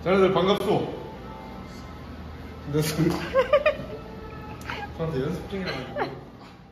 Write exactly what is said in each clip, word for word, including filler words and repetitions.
자네들 반갑소. 근데 저한테 연습 중이라가지고.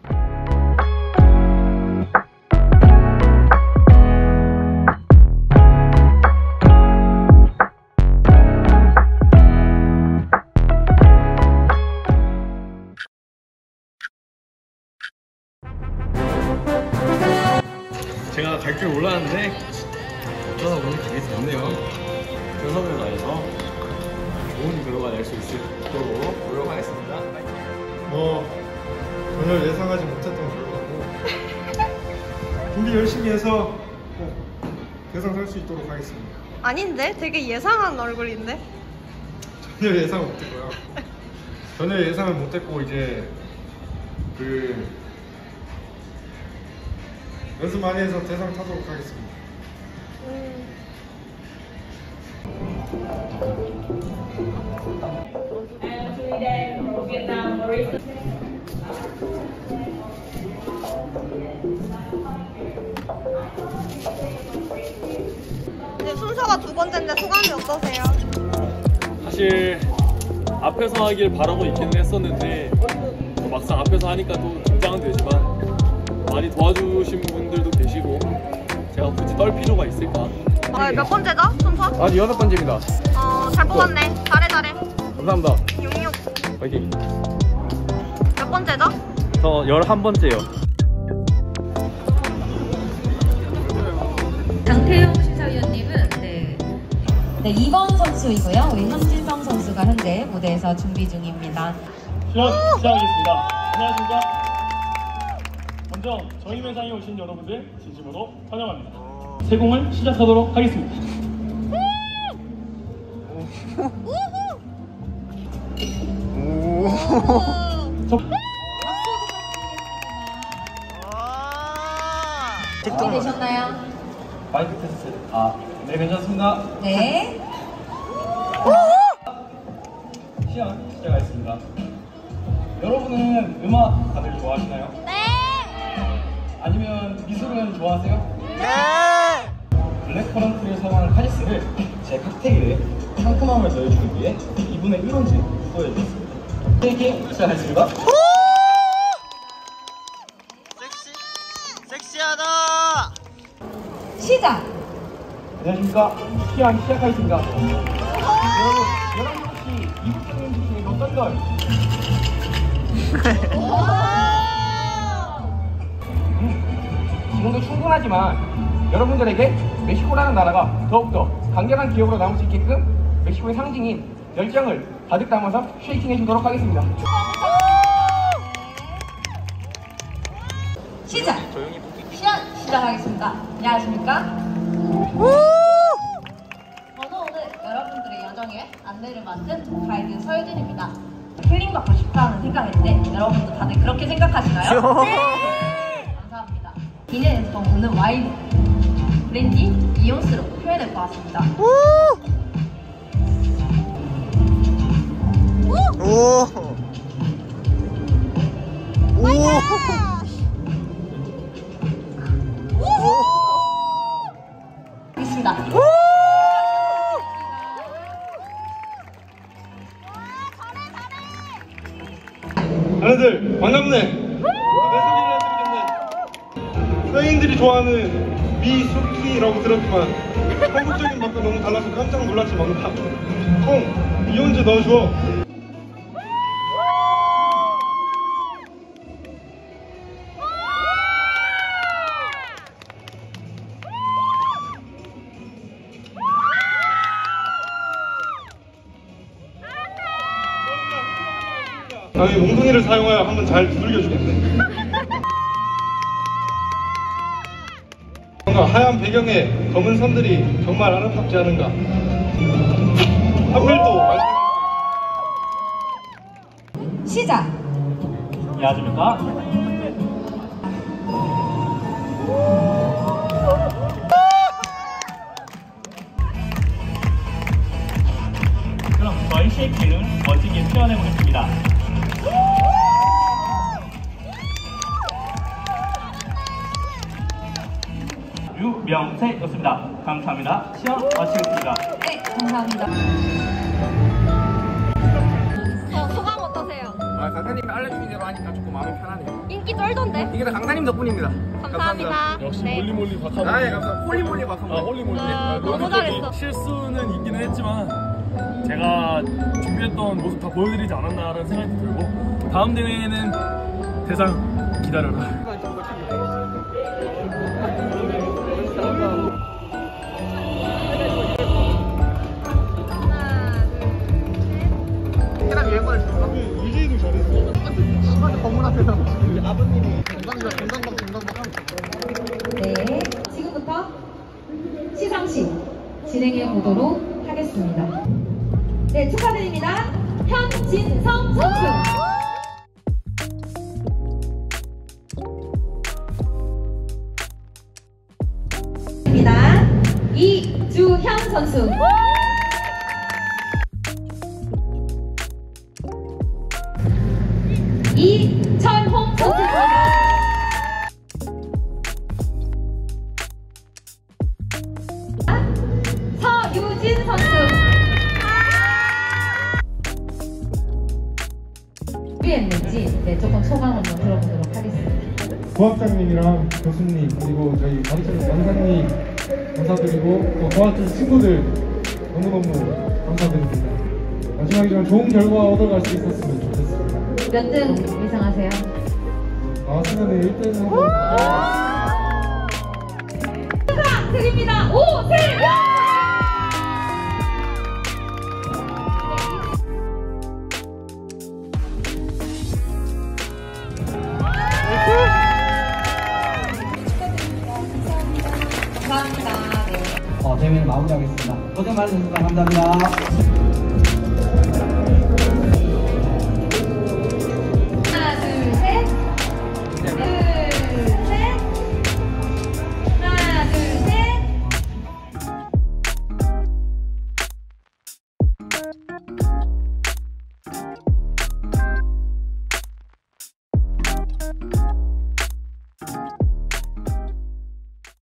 제가 갈 줄 몰랐는데 어쩌다 보니 가게 됐네요. 연습을 다해서 좋은 결과 낼 수 있도록 노력하겠습니다. 뭐 전혀 예상하지 못했던 결과고 준비 열심히 해서 꼭 대상 살 수 있도록 하겠습니다. 아닌데? 되게 예상한 얼굴인데? 전혀 예상 못했고요. 전혀 예상을 못했고 이제 그 연습 많이 해서 대상 타도록 하겠습니다. 음. 이제 순서가 두 번째인데 소감이 어떠세요? 사실 앞에서 하길 바라고 있기는 했었는데 막상 앞에서 하니까 또 긴장은 되지만 많이 도와주신 분들도 계시고 제가 굳이 떨 필요가 있을까? 아, 몇 번째죠? 순서? 아직 여섯 번째입니다. 어, 잘 뽑았네. 잘해 잘해. 감사합니다. 육육. 화이팅. 몇 번째죠? 저 열한 번째요. 장태용 심사위원님은 네. 네, 이 번 선수이고요. 우리 현진성 선수가 현재 무대에서 준비 중입니다. 시작, 시작하겠습니다. 안녕하십니까. 먼저 저희 매장에 오신 여러분들 진심으로 환영합니다. 세공을 시작하도록 하겠습니다. 준비되셨나요? 마이크 테스트. 아, 네, 괜찮습니다. 네. 시작, 시작하겠습니다. 여러분은 음악 다들 좋아하시나요? 네. 아니면 미술은 좋아하세요? 네! 블랙커런트를 사용하는 카리스를 제 칵테일에 상큼함을 더해주기 위해 이분의 일원지 소개해드렸습니다. 게임 시작하겠습니다. 섹시, 섹시하다! 시작! 안녕하십니까. 시작, 시작하겠습니다. 여러분, 여러분 혹시 이국적인 중에 어떤 걸? 음, 지금도 충분하지만 여러분들에게 멕시코라는 나라가 더욱더 강렬한 기억으로 남을 수 있게끔 멕시코의 상징인 열정을 가득 담아서 쉐이킹 해주도록 하겠습니다. 시작! 시작! 시작하겠습니다. 안녕하십니까? 저는 오늘 여러분들의 여정에 안내를 맡은 가이드 서유진입니다. 힐링받고 싶다는 생각인데 여러분도 다들 그렇게 생각하시나요? 네! 감사합니다. 기내에서 오는 와인, 브랜디, 이온스로 표현할 것 같습니다. 오! 오! 있습니다. 자네들 반갑네. 내 소개를 해드리겠네. 서양인들이 좋아하는 미소키라고 들었지만 한국적인 맛과 너무 달라서 깜짝 놀랐지 먹는다. 콩, 이온즈 넣어줘. 다음에 몽둥이를 사용하여 한번 잘 두들겨주겠네. 뭔가 하얀 배경에 검은 선들이 정말 아름답지 않은가. 하필 또 시작! 안녕하십니까. 그럼 저희 쉐이킹을 멋지게 표현해 보겠습니다. 뮤 김병세였습니다. 감사합니다. 시험 마치겠습니다. 네, 감사합니다. 어, 소감 어떠세요? 아, 강사님이 알려주신 대로 하니까 조금 마음이 편하네요. 인기 쩔던데? 이게 다 강사님 덕분입니다. 감사합니다. 역시 네. 홀리몰리 박하모. 아, 예, 감사합니다. 홀리몰리 박하모. 아, 홀리몰리. 아, 너무 노력이 잘했어. 실수는 있기는 했지만 제가 준비했던 모습 다 보여드리지 않았나라는 생각이 들고 다음 대회에는 대상 기다려라. 해당 유행권을 줬어. 유재이도 잘했어. 건물 앞에서 아버님이 건강박 건강박 건강박 하고. 네, 지금부터 시상식 진행해 보도록 하겠습니다. 네, 축하드립니다. 현진성 선수. 입니다. 이주현 선수. 이철홍 선수입니다. 서유진 선수. 준비했는지 네, 조금 소감 한번 들어보도록 하겠습니다. 부학장님이랑 교수님 그리고 저희 가르치는 강사님 감사드리고 또 도와준 친구들 너무너무 감사드립니다. 마지막이지만 좋은 결과 얻어갈 수 있었으면 좋겠습니다. 몇 등 예상하세요? 나왔으면 일 등 하고 축하드립니다. 오세영! 감사합니다. 네. 어, 대회를 마무리하겠습니다. 고생 많으셨습니다. 감사합니다.